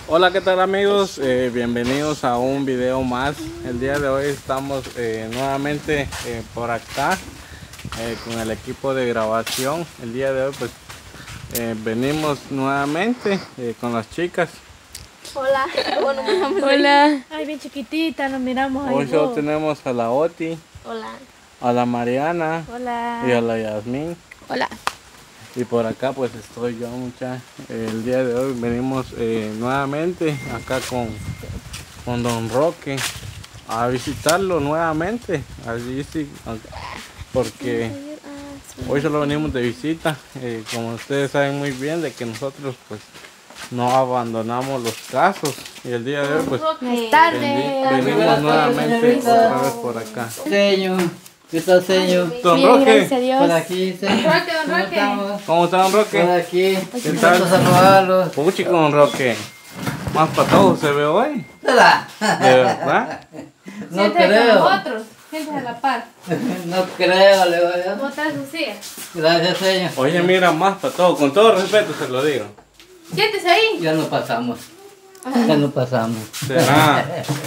Hola, ¿qué tal amigos? Bienvenidos a un video más. El día de hoy estamos nuevamente por acá con el equipo de grabación. El día de hoy pues venimos nuevamente con las chicas. Hola. Hola. Ay, bien chiquitita, nos miramos ahí. Hoy solo tenemos a la Oti, Hola. a la Mariana Hola. y a la Yasmín. Hola. Y por acá pues estoy yo, muchachos. El día de hoy venimos nuevamente acá con Don Roque a visitarlo nuevamente. Allí sí, porque hoy solo venimos de visita. Como ustedes saben muy bien de que nosotros pues no abandonamos los casos. Y el día de hoy pues venimos nuevamente otra vez por acá. Señor, ¿qué tal, señor? Don Bien, Roque, gracias a Dios. Por aquí, señor. ¿Cómo estamos? ¿cómo está Don Por Roque? aquí. ¿Qué tal? Vamos a saludarlos. Puchi con Don Roque. Más patojo se ve hoy. ¿Verdad? ¿De verdad? No creo. Nosotros, gente a la par. No creo, le voy a... Botar su silla. Gracias, señor. Oye, mira, más patojo. Con todo respeto se lo digo. Siéntese ahí. Ya no pasamos. Ya no pasamos. ¿Será?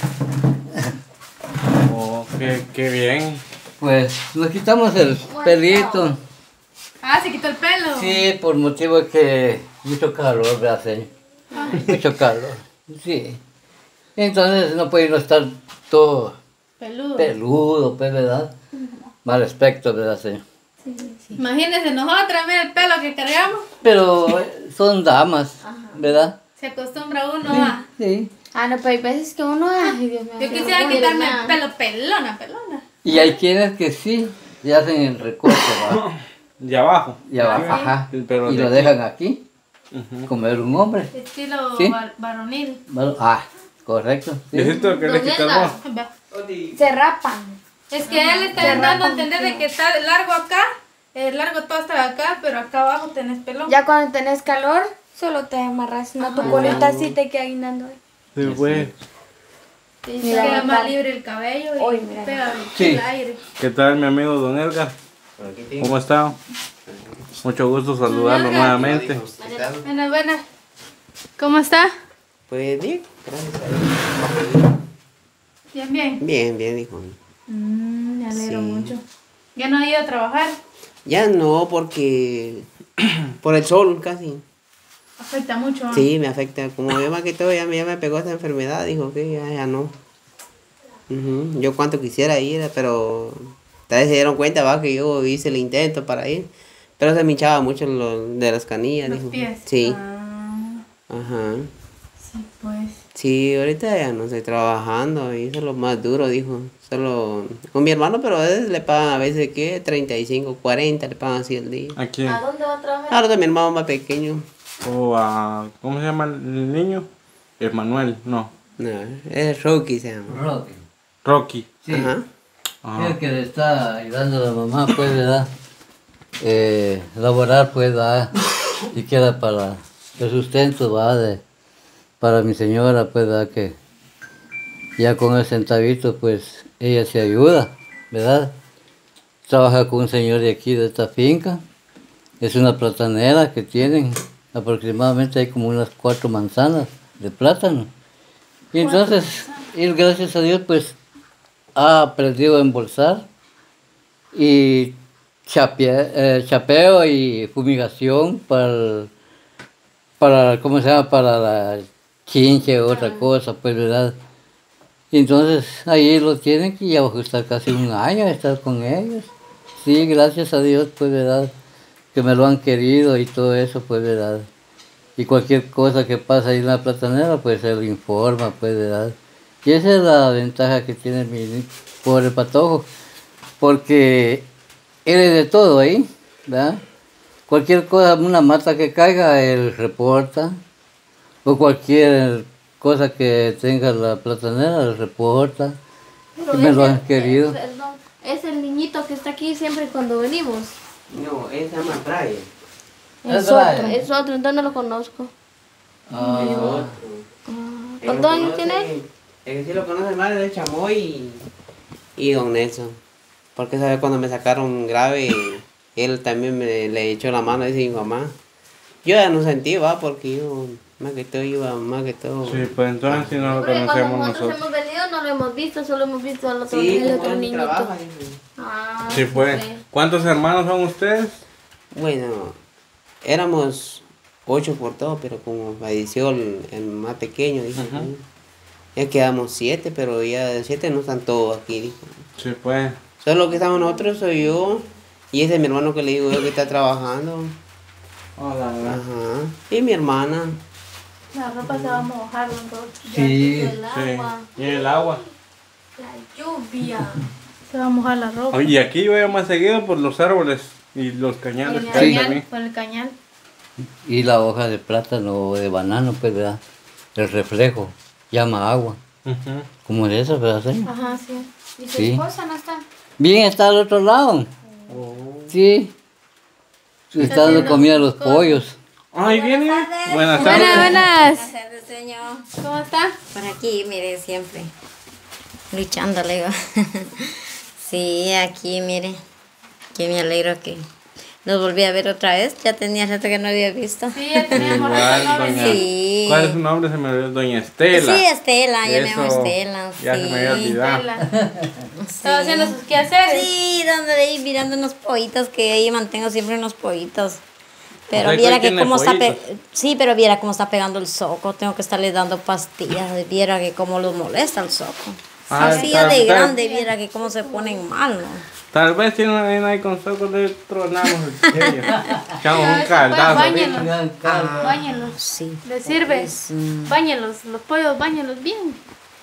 Oh, qué bien. Pues nos quitamos el pelito. Ah, se quitó el pelo. Sí, por motivo de que mucho calor, ¿verdad, señor? Mucho calor. Sí. Entonces no puede uno estar todo Peludo. peludo, pues, ¿verdad? Mal aspecto, ¿verdad, señor? Imagínense nosotras, mira el pelo que cargamos. Pero son damas, ¿verdad? Se acostumbra uno a... Sí. Ah, no, pero hay veces que uno, ay, Dios mío. Yo quisiera quitarme el pelo pelona. Y hay quienes que sí, le hacen el recorte, ¿verdad? De abajo. Y abajo, ajá. Pero Y de lo aquí. dejan aquí, Ujú. como era un hombre. Estilo Sí. varonil. Bueno, correcto. Sí. ¿Dijiste lo que le quitas vos? Se rapan. Es que él está dando a entender de que está largo acá, largo todo hasta acá, pero acá abajo tenés pelo. Ya cuando tenés calor, solo te amarras. No, tu colita así te queda guindando. Sí, güey. Y Mira, queda más acá. libre el cabello y Hoy, mira. pega Sí. el aire. ¿Qué tal mi amigo Don Edgar? ¿Cómo está? Mucho gusto saludarlo nuevamente. Buena. ¿Cómo está? Pues bien, gracias a Dios. Bien. Bien, bien, hijo. Me alegro Sí. mucho. ¿Ya no ha ido a trabajar? Ya no, porque por el sol casi. Afecta mucho. Sí, me afecta. Como yo más que todo ya me pegó esta enfermedad, dijo que ya no. Ujú. Yo cuanto quisiera ir, pero tal vez se dieron cuenta, va, que yo hice el intento para ir. Pero se me hinchaba mucho de las canillas, Los dijo. pies. Sí. Ah, Ajá. sí, pues. Sí, ahorita ya no estoy trabajando y eso es lo más duro, dijo. Solo con mi hermano, pero a veces le pagan a veces, ¿qué? 35, 40, le pagan así el día. ¿A quién? dónde va a trabajar? Ahora también mi hermano más pequeño. O a... ¿Cómo se llama el niño? Emanuel, no. No, es Rocky se llama. Roque. Rocky. Sí. Ajá. Ajá. El que le está ayudando a la mamá, pues, ¿verdad? Laborar, pues, ¿verdad? Y queda para el sustento, ¿verdad? Para mi señora, pues, ¿verdad? Que ya con el centavito, pues, ella se ayuda, ¿verdad? Trabaja con un señor de aquí, de esta finca. Es una platanera que tienen, aproximadamente hay como unas 4 manzanas de plátano. Y entonces, él, gracias a Dios, pues, ha aprendido a embolsar y chapeo y fumigación para ¿cómo se llama? Para la chinche o otra cosa, pues, ¿verdad? Y entonces ahí lo tienen que ya va a estar casi un año estar con ellos. Sí, gracias a Dios, pues, ¿verdad? Que me lo han querido y todo eso, pues, ¿verdad? Y cualquier cosa que pasa ahí en la platanera, pues, se lo informa, pues, ¿verdad? Y esa es la ventaja que tiene mi pobre patojo, porque él es de todo ahí, ¿verdad? Cualquier cosa, una mata que caiga, él reporta, o cualquier cosa que tenga la platanera, él reporta, y me lo han querido. Perdón, es el niñito que está aquí siempre cuando venimos. No, él se llama Brian. Es Es otro, Brian. es otro, entonces no lo conozco. Ah, ¿Cuántos años tiene él? El que sí lo conoce más es el Chamoy y Don Nelson. Porque sabe cuando me sacaron grave, él también le echó la mano, dice mi mamá. Yo ya no sentí, va, porque yo Más que todo iba, más que todo. Sí, pues entonces si no lo Porque cuando conocemos nosotros nosotros. hemos venido no lo hemos visto, solo hemos visto al otro, Sí, el como otro él niñito. trabaja, dice. Ah, Sí, pues. ¿Cuántos hermanos son ustedes? Bueno, éramos 8 por todo, pero como falleció el más pequeño, dijo. Ya quedamos 7, pero ya de 7 no están todos aquí, dijo. Sí, pues. Solo que estamos nosotros soy yo y ese es mi hermano que le digo yo que está trabajando. Hola, Ajá. Y mi hermana. la ropa se va a mojar, entonces. Sí, El sí. agua, Y el agua. la lluvia. Se va a mojar la ropa. Oye, y aquí llueve más seguido por los árboles y los cañales El que hay cañal, también. por el cañal. y la hoja de plátano o de banano, pues, ¿verdad? El reflejo llama agua, Ujú. como de eso, ¿verdad, señor? Ajá, sí. ¿Y su Sí. esposa no está? Bien, está al otro lado. Sí. Está dando haciendo comida a los cosas. pollos. Ay, viene. Buenas Buenas, tardes. buenas. Buenas tardes, señor. ¿Cómo está? Por aquí, mire, siempre luchando, le digo. Sí, aquí, mire, que me alegro que nos volví a ver otra vez. Ya tenía rato que no había visto. Sí, ya teníamos Igual, rato, ¿no? doña. Sí. ¿Cuál es su nombre? Se me olvidó. Doña Estela. Sí, Estela, ya me llamo Eso, Estela. ya se me había Sí. olvidado. Estela. Estaba haciendo sus quehaceres. Sí, donde ahí mirando unos pollitos, que ahí mantengo siempre unos pollitos. Pero O sea, que viera hoy que tiene cómo está pollitos. sí, pero viera cómo está pegando el soco, tengo que estarle dando pastillas, viera que cómo los molesta el soco. Ah, Así ya de tal- grande, viera que cómo se ponen mal, ¿no? Tal vez tiene una arena ahí con socos de tronamos el cuello. Echamos un caldazo. Báñenlos. ahorita. Báñenlos. Sí. ¿Les sirve? Báñenlos. Los pollos, báñenlos bien.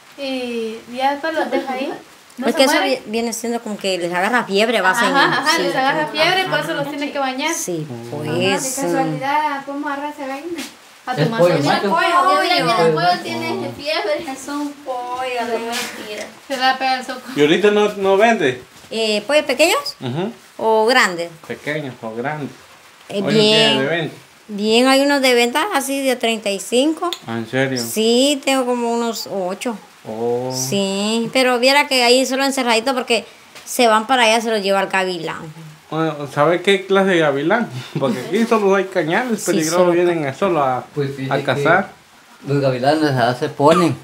Y ya después los deja ahí. No Porque se eso mueren. viene siendo como que les agarra fiebre, va a ser. Ajá, Sí. les agarra fiebre, por eso los tiene que bañar. Sí, De pues. casualidad, podemos agarrar esa gallina. A tu Es pollo, mascota. macho. Pollo, mira que el pollo Oh. tiene fiebre. Es un pollo, de mentira. Se la pega el soco. ¿Y ahorita no vende? ¿Pollos pequeños Ujú. o grandes? Pequeños o grandes. Hoy no tiene de Bien. venta. Bien, hay unos de venta así de 35. Ah, ¿en serio? Sí, tengo como unos 8. Oh. Sí, pero viera que ahí solo encerradito porque se van para allá, se los lleva el gavilán. Bueno, ¿sabe qué clase de gavilán? Porque aquí solo hay cañales Sí, peligrosos, solo- vienen solo a cazar. Los gavilanes ya se ponen.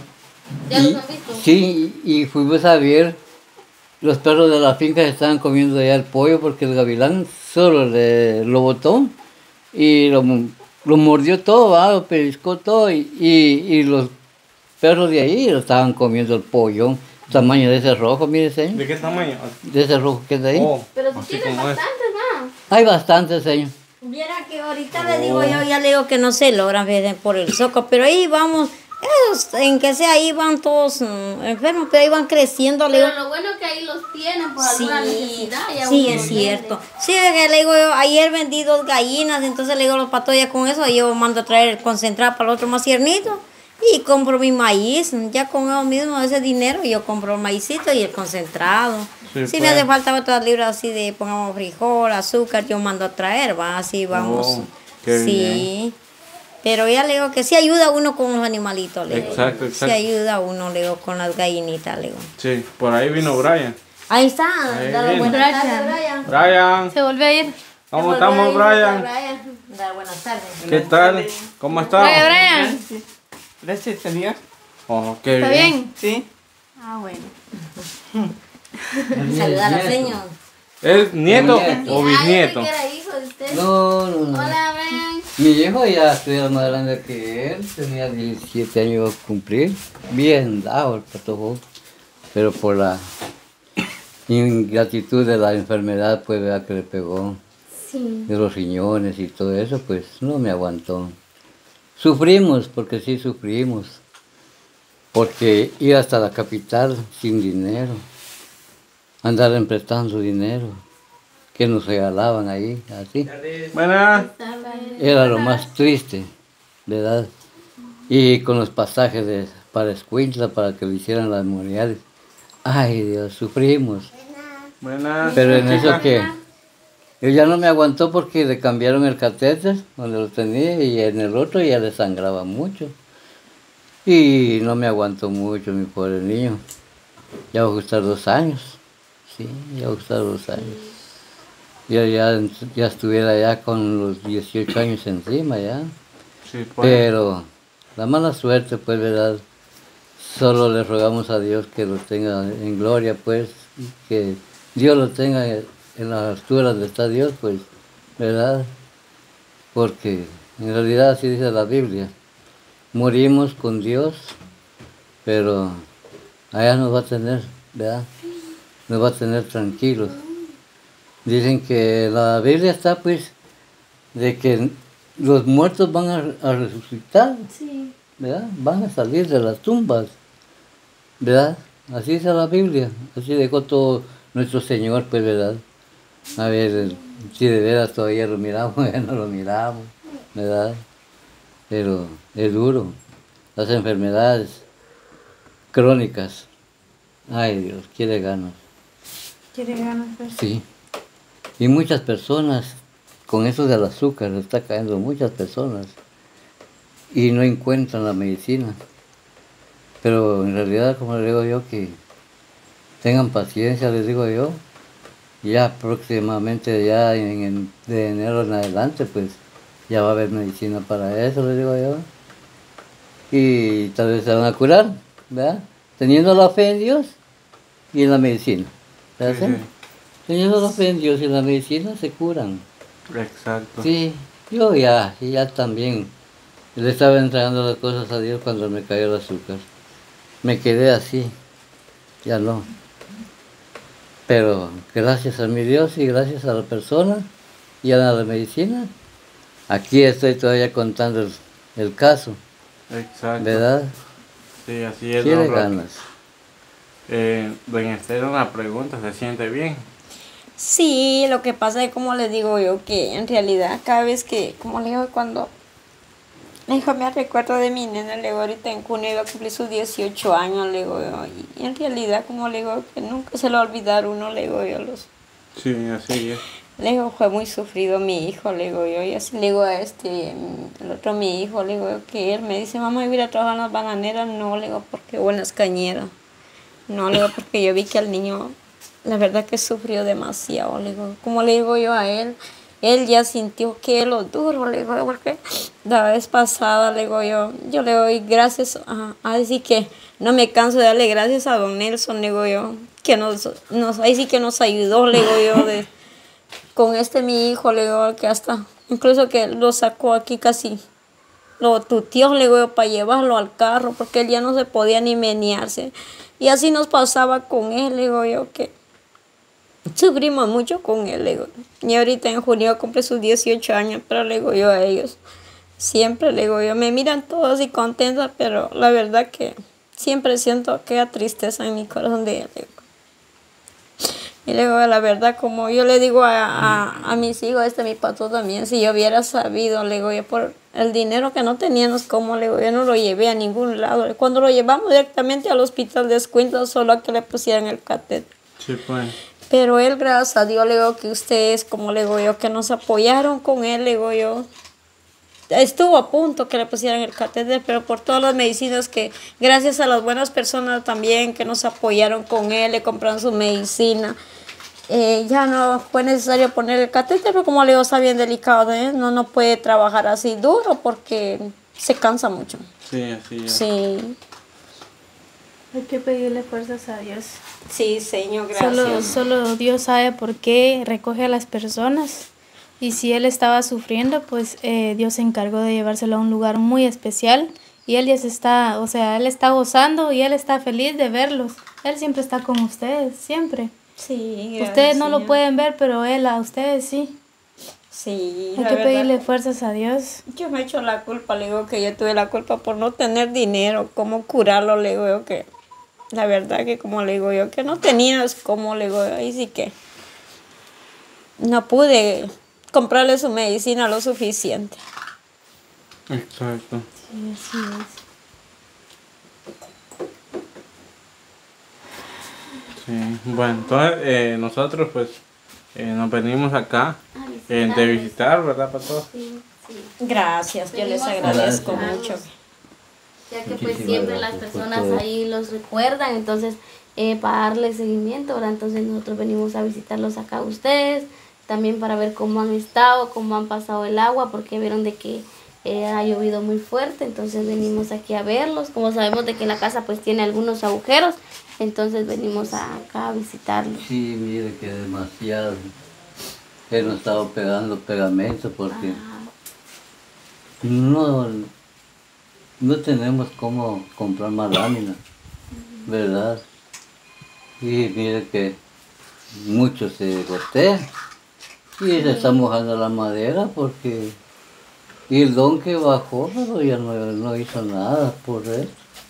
¿Ya los han visto? Sí, y fuimos a ver, los perros de la finca estaban comiendo ya el pollo porque el gavilán solo lo botó y lo mordió todo, ¿va? Lo pellizcó todo y los perros de ahí lo estaban comiendo el pollo, tamaño de ese rojo, mire señor, ¿De qué tamaño? de ese rojo que es de ahí. Oh, Pero si así tienen como es. bastantes, ¿no? Hay bastantes, señor. Viera que ahorita le digo yo, ya le digo que no se logran fíjense, por el soco, pero ahí vamos, esos, en que sea ahí van todos enfermos, pero ahí van creciendo, le digo. Pero lo bueno es que ahí los tienen por alguna necesidad. Ya Sí, uno es los cierto. Sí, que le digo yo, ayer vendí 2 gallinas, entonces le digo los patos ya con eso, yo mando a traer el concentrado para el otro más ciernito y compro mi maíz, ya con eso mismo, ese dinero, yo compro el maicito y el concentrado. Sí, Si pues. me hace falta otras libras así de, pongamos frijol, azúcar, yo mando a traer, va, así vamos. Oh, qué sí. bien. Pero ya le digo que sí ayuda uno con los animalitos, le digo. Exacto, Sí exacto. ayuda uno, le digo, con las gallinitas, le digo. Sí, por ahí vino Brian. Ahí está, Ahí dale viene. buenas tardes, Brian. Brian, Se volvió a ir. ¿cómo estamos, Brian? Dale buenas tardes. ¿Qué tal? ¿Cómo Oye, está? Brian, Gracias a Dios. Oh, qué ¿está bien. bien? Sí. Ah, bueno. Saludar al señor. ¿Es nieto Nieto. o bisnieto? que era hijo de usted. No, no, no. Hola, Brian. Mi hijo ya estuviera más grande que él, tenía 17 años a cumplir, bien dado el patojo, pero por la ingratitud de la enfermedad, pues, vea que le pegó, de los riñones y todo eso, pues, no me aguantó. Sufrimos, porque sí sufrimos, porque ir hasta la capital sin dinero, andar emprestando dinero, que nos regalaban ahí, así. Buenas. Era lo más triste, ¿verdad? Y con los pasajes para Escuintla, para que le hicieran las memoriales. Ay, Dios, sufrimos. Buenas. Pero en eso chica. que él ya no me aguantó porque le cambiaron el catéter donde lo tenía y en el otro ya le sangraba mucho. Y no me aguantó mucho mi pobre niño. Ya va a gustar 2 años. Sí, ya va a gustar 2 años. Ya estuviera ya con los 18 años encima ya. Sí, pues. Pero la mala suerte, pues, ¿verdad? Solo le rogamos a Dios que lo tenga en gloria, pues, que Dios lo tenga en las alturas de está Dios, pues, ¿verdad? Porque en realidad así dice la Biblia, morimos con Dios, pero allá nos va a tener, ¿verdad? Nos va a tener tranquilos. Dicen que la Biblia está, pues, de que los muertos van a resucitar, Sí. ¿verdad? Van a salir de las tumbas, ¿verdad? Así dice la Biblia, así dejó todo nuestro Señor, pues, ¿verdad? A ver, si de veras todavía lo miramos, ya no lo miramos, ¿verdad? Pero es duro. Las enfermedades crónicas, ay Dios, quiere ganas. Quiere ganas, pues. Sí. Y muchas personas, con eso del azúcar, está cayendo muchas personas y no encuentran la medicina. Pero en realidad, como les digo yo, que tengan paciencia, les digo yo, ya próximamente, ya de enero en adelante, pues ya va a haber medicina para eso, les digo yo. Y tal vez se van a curar, ¿verdad? Teniendo la fe en Dios y en la medicina, ¿verdad? Sí, sí. Teniendo la fe en Dios y en la medicina se curan. Exacto. Sí, yo ya también le estaba entregando las cosas a Dios cuando me cayó el azúcar. Me quedé así, ya no. Pero gracias a mi Dios y gracias a la persona y a la medicina, aquí estoy todavía contando el caso, Exacto. ¿verdad? Sí, así es. Quiere don Roque. ganas. Doña Esther, una pregunta, ¿se siente bien? Sí, lo que pasa es como les digo yo, que en realidad cada vez que, como le digo, cuando hijo me recuerdo de mi nena, le digo, ahorita en junio iba a cumplir sus 18 años, le digo yo, y en realidad como le digo, que nunca se lo va a olvidar uno, le digo yo, Sí, así es. le digo, fue muy sufrido mi hijo, le digo yo, y así le digo a el otro mi hijo, le digo yo, que él me dice, vamos a ir a trabajar en las bananeras, no, le digo, porque o en las cañeras, no, le digo, porque yo vi que el niño, la verdad que sufrió demasiado, le digo, como le digo yo a él ya sintió que lo duro, le digo, porque la vez pasada, le digo yo le doy gracias a decir que no me canso de darle gracias a don Nelson, le digo yo, que ahí sí que nos ayudó, le digo yo, con mi hijo, le digo, que hasta, incluso que lo sacó aquí casi, lo tuteó, le digo yo, para llevarlo al carro, porque él ya no se podía ni menearse, y así nos pasaba con él, le digo yo, que sufrimos mucho con él, le digo. Y ahorita en junio cumple sus 18 años, pero le digo yo a ellos, siempre le digo yo, me miran todos y contentas, pero la verdad que siempre siento aquella tristeza en mi corazón de él, le digo. Y le digo, la verdad, como yo le digo a mis hijos, mi pato también, si yo hubiera sabido, le digo yo, por el dinero que no teníamos, como le digo, yo no lo llevé a ningún lado. Cuando lo llevamos directamente al hospital de Escuintla, solo a que le pusieran el catéter. Sí, pues. Pero él, gracias a Dios, le digo que ustedes, como le digo yo, que nos apoyaron con él, le digo yo, estuvo a punto que le pusieran el catéter, pero por todas las medicinas que, gracias a las buenas personas también que nos apoyaron con él, le compraron su medicina, ya no fue necesario poner el catéter, pero como le digo, está bien delicado, no puede trabajar así duro porque se cansa mucho. Sí, así es. Sí. Hay que pedirle fuerzas a Dios. Sí, Señor, gracias. Solo Dios sabe por qué recoge a las personas. Y si él estaba sufriendo, pues Dios se encargó de llevárselo a un lugar muy especial. Y él ya él está gozando y él está feliz de verlos. Él siempre está con ustedes, siempre. Sí, gracias, Ustedes no lo Señor. pueden ver, pero él a ustedes sí. Sí, Hay la que verdad. pedirle fuerzas a Dios. Yo me echo la culpa, le digo que yo tuve la culpa por no tener dinero, cómo curarlo, le digo yo que la verdad que como le digo yo que no tenías cómo, le digo yo, ahí sí que no pude comprarle su medicina lo suficiente. Exacto. Sí, así es. Sí. Bueno, entonces nosotros pues nos venimos acá de visitar, ¿verdad, Pato? Gracias, yo les Venimos a agradezco visitarlos. mucho. Ya que pues Muchísimas siempre las gracias por personas todo. ahí los recuerdan, entonces para darle seguimiento, ¿verdad? Entonces nosotros venimos a visitarlos acá a ustedes, también para ver cómo han estado, cómo han pasado el agua, porque vieron de que ha llovido muy fuerte, entonces venimos aquí a verlos. Como sabemos de que la casa pues tiene algunos agujeros, entonces venimos acá a visitarlos. Sí, mire que demasiado. Hemos estado pegando pegamento porque no tenemos cómo comprar más láminas, ¿verdad? Y mire que mucho se gotea y se está mojando la madera porque y el don que bajó pero ya no hizo nada por eso.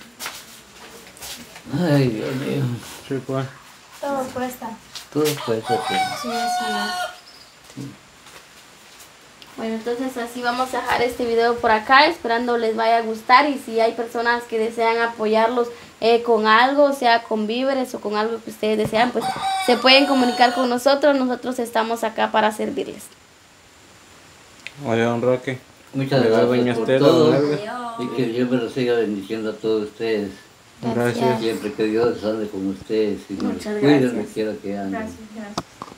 Ay, Dios mío. Sí, pues. Todo cuesta. Todo cuesta. Sí, así es. Bueno, entonces así vamos a dejar este video por acá, esperando les vaya a gustar, y si hay personas que desean apoyarlos con algo, sea con víveres o con algo que ustedes desean, pues se pueden comunicar con nosotros estamos acá para servirles. Oye, don Roque. Muchas Oiga, gracias doña por Estela, todo don Edgar. y que Dios me lo siga bendiciendo a todos ustedes. Gracias. Siempre que Dios ande con ustedes y me los Muchas cuide gracias. donde quiera que anden. Gracias.